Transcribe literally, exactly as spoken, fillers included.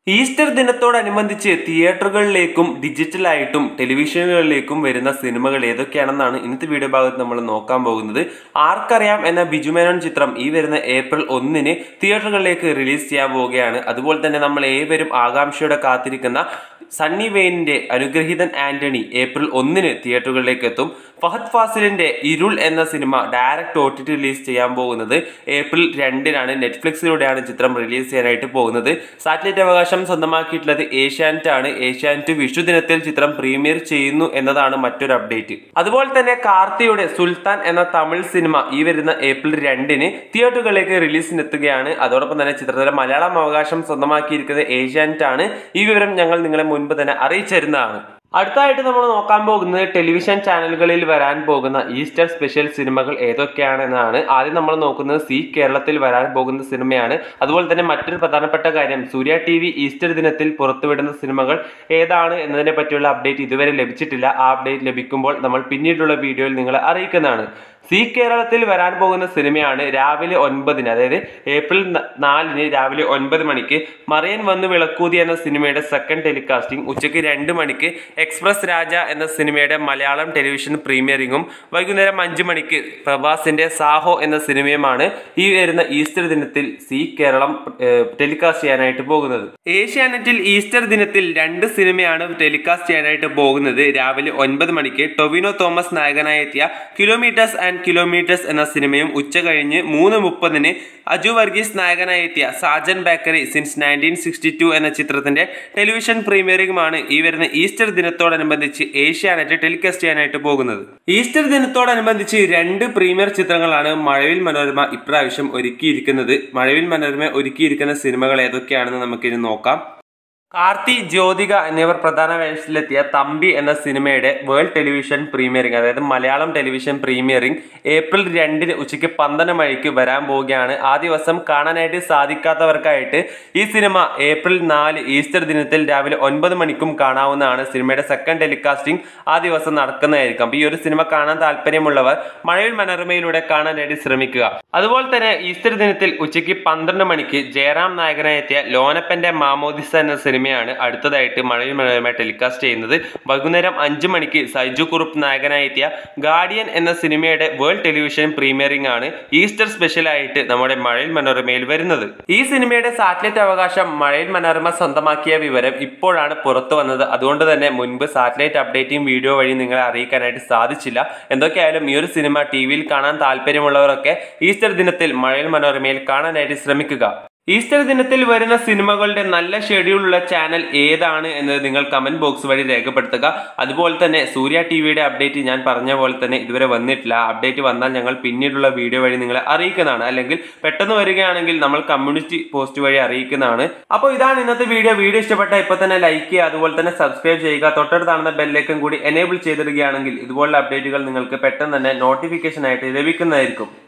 Easter ദിനത്തോടനുബന്ധിച്ച് തിയേറ്ററുകളിലേക്കും ഡിജിറ്റലായിട്ടും ടെലിവിഷനുകളിലേക്കും വരുന്ന സിനിമകൾ ഏതൊക്കെയാണെന്നാണ് ഇന്നത്തെ വീഡിയോ ഭാഗത്ത് നമ്മൾ നോക്കാൻ പോകുന്നത്. ആർക്കറിയാം എന്ന ബിജുമേനോൻ ചിത്രം ഈ വരുന്ന ഏപ്രിൽ ഒന്നിന് തിയേറ്ററുകളിലേക്ക് റിലീസ് ചെയ്യാൻ പോവുകയാണ്. അതുപോലെ തന്നെ നമ്മൾ ഏവരും ആകാംക്ഷയോടെ കാത്തിരിക്കുന്ന സണ്ണി വെയിനിന്റെ അനുഗ്രഹീതൻ ആന്റണി ഏപ്രിൽ ഒന്നിന് തിയേറ്ററുകളിലേക്ക് എത്തും. ഫഹദ് ഫാസിലിന്റെ ഇരുൾ എന്ന സിനിമ direct O T T release ചെയ്യാൻ പോകുന്നത് ഏപ്രിൽ രണ്ടിനാണ്. നെറ്റ്ഫ്ലിക്സിലൂടെയാണ് ചിത്രം റിലീസ് ചെയ്യാനായിട്ട് പോകുന്നത്. സാറ്റലൈറ്റ് അവകാശം സ്വന്തമാക്കിയിട്ടുള്ളത് ഏഷ്യാനെറ്റ് ആണ്. ഏഷ്യാനെറ്റ് വിഷു ദിനത്തിൽ ചിത്രം പ്രീമിയർ ചെയ്യുന്നു എന്നതാണ് മറ്റൊരു അപ്ഡേറ്റ്. അതുപോലെ തന്നെ കാർത്തിയുടെ സുൽത്താൻ എന്ന തമിഴ് സിനിമ ഈ വരുന്ന ഏപ്രിൽ രണ്ടിന് തിയേറ്ററുകളിലേക്ക് റിലീസിനെത്തുകയാണ്. അതോടൊപ്പം തന്നെ ചിത്രത്തിലെ മലയാളം അവകാശം സ്വന്തമാക്കിയിരിക്കുന്നത് ഏഷ്യാനെറ്റ് ആണ്. ഈ വിവരം ഞങ്ങൾ നിങ്ങളെ മുൻപ് തന്നെ അറിയിച്ചിരുന്നതാണ്. അടുത്തായിട്ട് നമ്മൾ നോക്കാൻ പോകുന്നത് ടെലിവിഷൻ ചാനലുകളിൽ വരാൻ പോകുന്ന ഈസ്റ്റർ സ്പെഷ്യൽ സിനിമകൾ ഏതൊക്കെയാണെന്നാണ്. ആദ്യം നമ്മൾ നോക്കുന്നത് സീ കേരളത്തിൽ വരാൻ പോകുന്ന സിനിമയാണ്. അതുപോലെ തന്നെ മറ്റൊരു പ്രധാനപ്പെട്ട കാര്യം, സൂര്യ ടി വി ഈസ്റ്റർ ദിനത്തിൽ പുറത്തുവിടുന്ന സിനിമകൾ ഏതാണ് എന്നതിനെ പറ്റിയുള്ള അപ്ഡേറ്റ് ഇതുവരെ ലഭിച്ചിട്ടില്ല. ആ അപ്ഡേറ്റ് ലഭിക്കുമ്പോൾ നമ്മൾ പിന്നീടുള്ള വീഡിയോയിൽ നിങ്ങളെ അറിയിക്കുന്നതാണ്. സീ കേരളത്തിൽ വരാൻ പോകുന്ന സിനിമയാണ് രാവിലെ ഒൻപതിന്, അതായത് ഏപ്രിൽ നാലിന് രാവിലെ ഒൻപത് മണിക്ക് മറിയൻ വന്നു വിളക്കൂതി എന്ന സിനിമയുടെ സെക്കൻഡ് ടെലികാസ്റ്റിംഗ്, ഉച്ചയ്ക്ക് രണ്ട് മണിക്ക് എക്സ്പ്രസ് രാജ എന്ന സിനിമയുടെ മലയാളം ടെലിവിഷൻ പ്രീമിയറിംഗും വൈകുന്നേരം അഞ്ച് മണിക്ക് പ്രഭാസിന്റെ സാഹോ എന്ന സിനിമയുമാണ് ഈ വരുന്ന ഈസ്റ്റർ ദിനത്തിൽ സീ കേരളം ടെലികാസ്റ്റ് ചെയ്യാനായിട്ട് പോകുന്നത്. ഏഷ്യാനെറ്റിൽ ഈസ്റ്റർ ദിനത്തിൽ രണ്ട് സിനിമയാണ് ടെലികാസ്റ്റ് ചെയ്യാനായിട്ട് പോകുന്നത്. രാവിലെ ഒൻപത് മണിക്ക് ടൊവിനോ തോമസ് നായകനായി എത്തിയ കിലോമീറ്റേഴ്സ് ആൻഡ് കിലോമീറ്റേഴ്സ് എന്ന സിനിമയും ഉച്ച കഴിഞ്ഞ് മൂന്ന് മുപ്പതിന് അജു വർഗീസ് നായകനായി എത്തിയ Sajan bakery since nineteen sixty two എന്ന ചിത്രത്തിന്റെ ടെലിവിഷൻ പ്രീമിയറിംഗുമാണ് ഈ വരുന്ന ഈസ്റ്റർ ദിനത്തോടനുബന്ധിച്ച് ഏഷ്യാനെറ്റ് ടെലികാസ്റ്റ് ചെയ്യാനായിട്ട് പോകുന്നത്. ഈസ്റ്റർ ദിനത്തോടനുബന്ധിച്ച് രണ്ട് പ്രീമിയർ ചിത്രങ്ങളാണ് മഴവിൽ മനോരമ ഇപ്രാവശ്യം ഒരുക്കിയിരിക്കുന്നത്. മഴവിൽ മനോരമ ഒരുക്കിയിരിക്കുന്ന സിനിമകൾ ഏതൊക്കെയാണെന്ന് നമുക്കിനി നോക്കാം. കാർത്തി, ജ്യോതിക എന്നിവർ പ്രധാന വേഷത്തിലെത്തിയ തമ്പി എന്ന സിനിമയുടെ വേൾഡ് ടെലിവിഷൻ പ്രീമിയറിംഗ്, അതായത് മലയാളം ടെലിവിഷൻ പ്രീമിയറിംഗ് ഏപ്രിൽ രണ്ടിന് ഉച്ചയ്ക്ക് പന്ത്രണ്ട് മണിക്ക് വരാൻ പോവുകയാണ്. ആ ദിവസം കാണാനായിട്ട് സാധിക്കാത്തവർക്കായിട്ട് ഈ സിനിമ ഏപ്രിൽ നാല് ഈസ്റ്റർ ദിനത്തിൽ രാവിലെ ഒൻപത് മണിക്കും കാണാവുന്നതാണ്. സിനിമയുടെ സെക്കൻഡ് ടെലികാസ്റ്റിംഗ് ആ ദിവസം നടക്കുന്നതായിരിക്കും. അപ്പോൾ ഈ ഒരു സിനിമ കാണാൻ താല്പര്യമുള്ളവർ മഴവിൽ മനോരമയിലൂടെ കാണാനായിട്ട് ശ്രമിക്കുക. അതുപോലെ തന്നെ ഈസ്റ്റർ ദിനത്തിൽ ഉച്ചയ്ക്ക് പന്ത്രണ്ട് മണിക്ക് ജയറാം നായകനായി എത്തിയ ലോനപ്പന്റെ മാമോദിസ എന്ന സിനിമ ാണ് അടുത്തതായിട്ട് മഴവിൽ മനോരമ ടെലികാസ്റ്റ് ചെയ്യുന്നത്. വൈകുന്നേരം അഞ്ച് മണിക്ക് സൈജു കുറുപ്പ് നായകനായി എത്തിയ ഗാർഡിയൻ എന്ന സിനിമയുടെ വേൾഡ് ടെലിവിഷൻ പ്രീമിയറിംഗ് ആണ് ഈസ്റ്റർ സ്പെഷ്യൽ ആയിട്ട് നമ്മുടെ മഴവിൽ മനോരമയിൽ വരുന്നത്. ഈ സിനിമയുടെ സാറ്റലൈറ്റ് അവകാശം മഴവിൽ മനോരമ സ്വന്തമാക്കിയ വിവരം ഇപ്പോഴാണ് പുറത്തു വന്നത്. അതുകൊണ്ട് തന്നെ മുൻപ് സാറ്റലൈറ്റ് അപ്ഡേറ്റിംഗ് വീഡിയോ വഴി നിങ്ങളെ അറിയിക്കാനായിട്ട് സാധിച്ചില്ല. എന്തൊക്കെയായാലും ഈ ഒരു സിനിമ ടി വിയിൽ കാണാൻ താല്പര്യമുള്ളവരൊക്കെ ഈസ്റ്റർ ദിനത്തിൽ മഴവിൽ മനോരമയിൽ കാണാനായിട്ട് ശ്രമിക്കുക. ഈസ്റ്റർ ദിനത്തിൽ വരുന്ന സിനിമകളുടെ നല്ല ഷെഡ്യൂളുള്ള ചാനൽ ഏതാണ് എന്നത് നിങ്ങൾ കമന്റ് ബോക്സ് വഴി രേഖപ്പെടുത്തുക. അതുപോലെ തന്നെ സൂര്യ ടി വിയുടെ അപ്ഡേറ്റ് ഞാൻ പറഞ്ഞ പോലെ തന്നെ ഇതുവരെ വന്നിട്ടില്ല. അപ്ഡേറ്റ് വന്നാൽ ഞങ്ങൾ പിന്നീടുള്ള വീഡിയോ വഴി നിങ്ങളെ അറിയിക്കുന്നതാണ്. അല്ലെങ്കിൽ പെട്ടെന്ന് വരികയാണെങ്കിൽ നമ്മൾ കമ്മ്യൂണിറ്റി പോസ്റ്റ് വഴി അറിയിക്കുന്നതാണ്. അപ്പോൾ ഇതാണ് ഇന്നത്തെ വീഡിയോ. വീഡിയോ ഇഷ്ടപ്പെട്ട ഇപ്പോൾ തന്നെ ലൈക്ക് ചെയ്യുക, അതുപോലെ തന്നെ സബ്സ്ക്രൈബ് ചെയ്യുക. തൊട്ടടുത്താണെന്ന ബെല്ലേക്കും കൂടി എനേബിൾ ചെയ്തിടുകയാണെങ്കിൽ ഇതുപോലുള്ള അപ്ഡേറ്റുകൾ നിങ്ങൾക്ക് പെട്ടെന്ന് തന്നെ നോട്ടിഫിക്കേഷൻ ആയിട്ട് ലഭിക്കുന്നതായിരിക്കും.